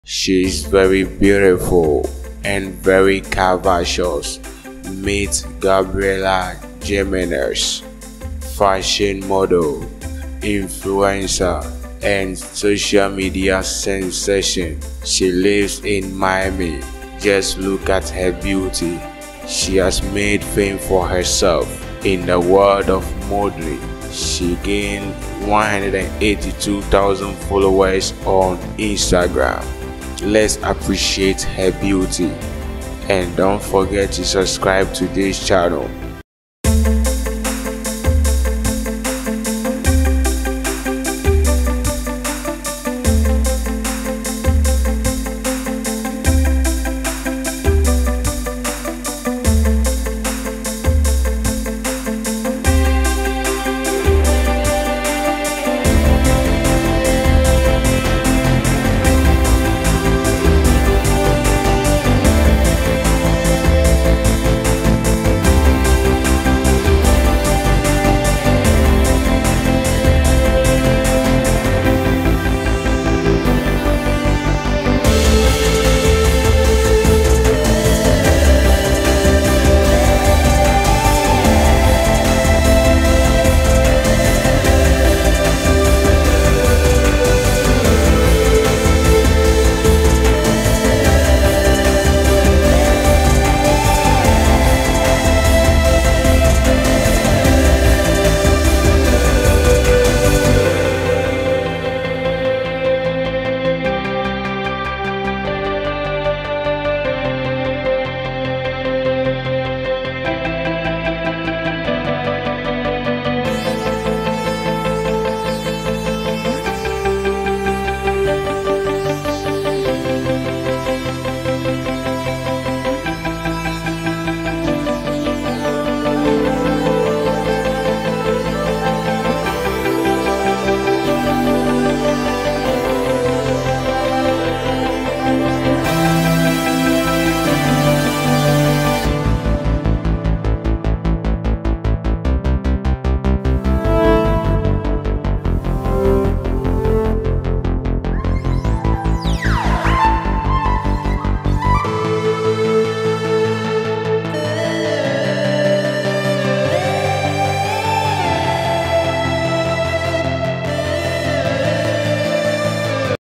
She is very beautiful and very curvaceous. Meet Gabriela Jimenez, fashion model, influencer, and social media sensation. She lives in Miami. Just look at her beauty. She has made fame for herself in the world of modeling. She gained 182,000 followers on Instagram. Let's appreciate her beauty, and don't forget to subscribe to this channel.